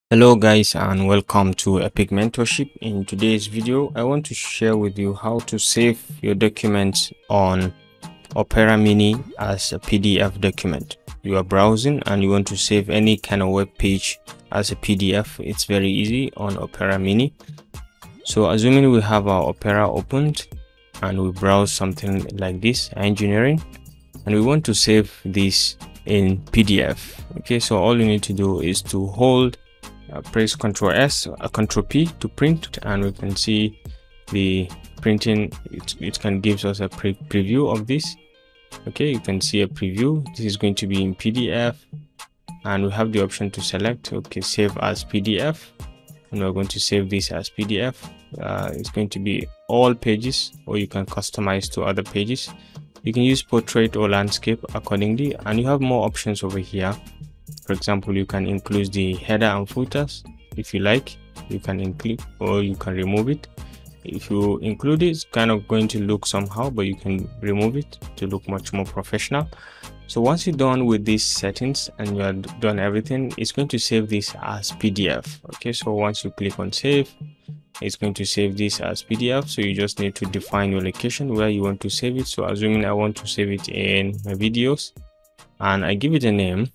Hello guys, and welcome to Epic Mentorship. In today's video I want to share with you how to save your documents on Opera Mini as a PDF document. You are browsing and you want to save any kind of web page as a PDF. It's very easy on Opera Mini. So assuming we have our Opera opened and we browse something like this, engineering, and we want to save this in PDF. Okay, so all you need to do is to hold press Ctrl S, Ctrl P to print, and we can see the printing. It can gives us a preview of this. Okay, you can see a preview. This is going to be in PDF, and we have the option to select save as PDF, and we're going to save this as PDF. It's going to be all pages, or you can customize to other pages. You can use portrait or landscape accordingly, and you have more options over here. For example, you can include the header and footers if you like. You can include or you can remove it. If you include it, it's kind of going to look somehow, but you can remove it to look much more professional. So once you're done with these settings and you are done everything, it's going to save this as PDF. Okay, so once you click on save, it's going to save this as PDF. So you just need to define your location where you want to save it. So assuming I want to save it in my videos, and I give it a name,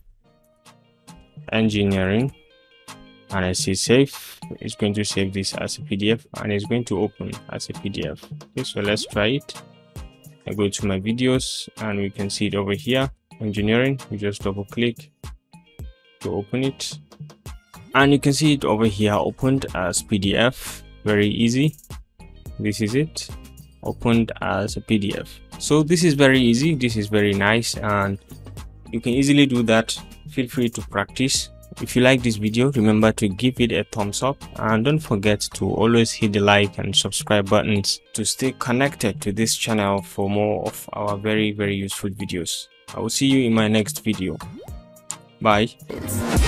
engineering, and I say save. It's going to save this as a PDF and it's going to open as a PDF. Okay, so let's try it. I go to my videos and we can see it over here, engineering. You just double click to open it, and you can see it over here opened as PDF. Very easy. This is it, opened as a PDF. So this is very easy, this is very nice, and you can easily do that. Feel free to practice. If you like this video, remember to give it a thumbs up, and don't forget to always hit the like and subscribe buttons to stay connected to this channel for more of our very useful videos. I will see you in my next video. Bye.